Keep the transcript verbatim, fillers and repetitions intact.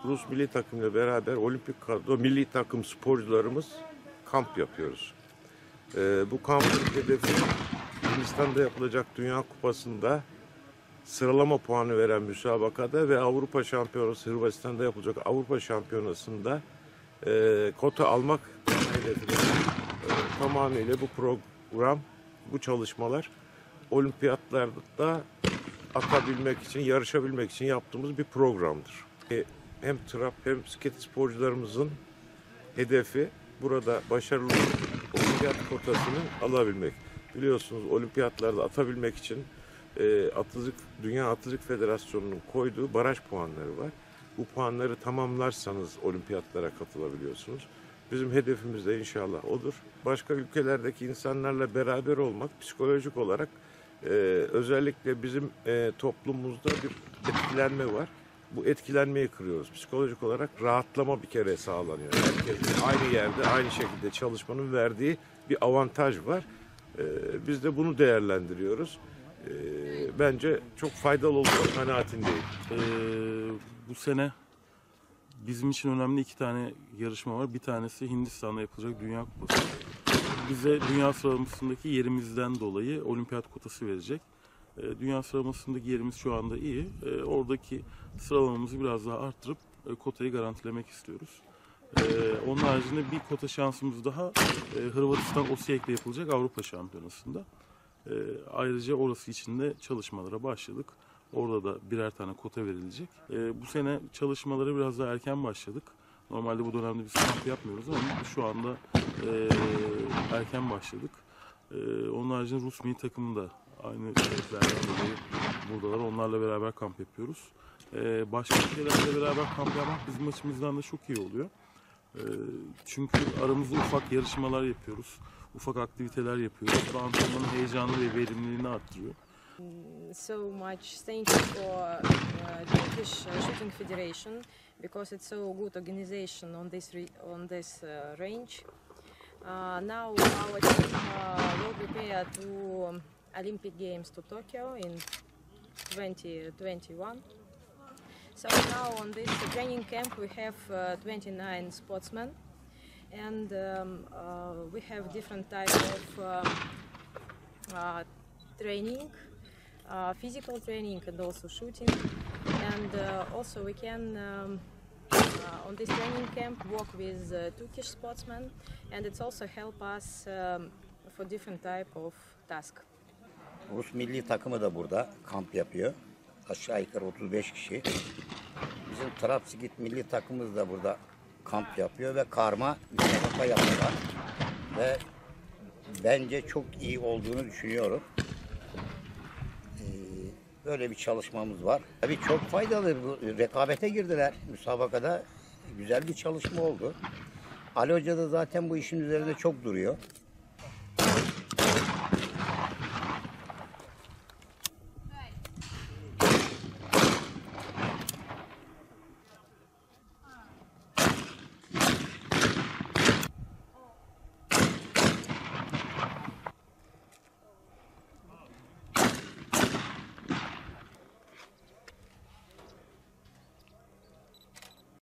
Rus milli takımıyla beraber olimpik kadro milli takım sporcularımız kamp yapıyoruz. Ee, bu kampın hedefi Hindistan'da yapılacak Dünya Kupası'nda sıralama puanı veren müsabakada ve Avrupa Şampiyonası Hırvatistan'da yapılacak Avrupa Şampiyonası'nda e, kota almak hedefinde. E, tamamıyla bu program, bu çalışmalar olimpiyatlarda atabilmek için, yarışabilmek için yaptığımız bir programdır. E, hem trap hem bisiklet sporcularımızın hedefi burada başarılı olimpiyat kotasını alabilmek. Biliyorsunuz olimpiyatlarda atabilmek için e, Atletik, Dünya Atletik Federasyonu'nun koyduğu baraj puanları var. Bu puanları tamamlarsanız olimpiyatlara katılabiliyorsunuz. Bizim hedefimiz de inşallah odur. Başka ülkelerdeki insanlarla beraber olmak psikolojik olarak e, özellikle bizim e, toplumumuzda bir etkilenme var. Bu etkilenmeyi kırıyoruz. Psikolojik olarak rahatlama bir kere sağlanıyor. Herkesin aynı yerde, aynı şekilde çalışmanın verdiği bir avantaj var. Ee, biz de bunu değerlendiriyoruz. Ee, bence çok faydalı olduğu kanaatindeyim. Ee, bu sene bizim için önemli iki tane yarışma var. Bir tanesi Hindistan'da yapılacak Dünya Kupası. Bize dünya sıralamasındaki yerimizden dolayı olimpiyat kotası verecek. Dünya sıralamasındaki yerimiz şu anda iyi. Oradaki sıralamamızı biraz daha arttırıp kotayı garantilemek istiyoruz. Onun haricinde bir kota şansımız daha Hırvatistan Osijek'te yapılacak Avrupa Şampiyonası'nda. Ayrıca orası için de çalışmalara başladık. Orada da birer tane kota verilecek. Bu sene çalışmalara biraz daha erken başladık. Normalde bu dönemde biz kamp yapmıyoruz ama şu anda erken başladık. Onun haricinde Rus milli takımı da aynı sebeplerden dolayı buradalar. Onlarla beraber kamp yapıyoruz. Ee, başka ülkelerle beraber kamp yapmak bizim açımızdan da çok iyi oluyor. Ee, çünkü aramızda ufak yarışmalar yapıyoruz. Ufak aktiviteler yapıyoruz. Bu antrenmanın heyecanı ve verimliliğini arttırıyor. So much thank you for uh, Turkish Shooting Federation because it's so good organization on this re on this uh, range. Uh, now our team uh, will prepare to Olympic Games to Tokyo in twenty twenty-one. So now on this training camp we have uh, twenty-nine sportsmen, and um, uh, we have different types of um, uh, training, uh, physical training and also shooting, and uh, also we can um, uh, on this training camp work with uh, Turkish sportsmen, and it's also help us um, for different type of task. Rus milli takımı da burada kamp yapıyor. Aşağı yukarı otuz beş kişi. Bizim Trabzonspor milli takımımız da burada kamp yapıyor ve karma müsabaka yapıyorlar. Ve bence çok iyi olduğunu düşünüyorum. Ee, böyle bir çalışmamız var. Tabii çok faydalı. Rekabete girdiler müsabakada. Güzel bir çalışma oldu. Ali Hoca da zaten bu işin üzerinde çok duruyor.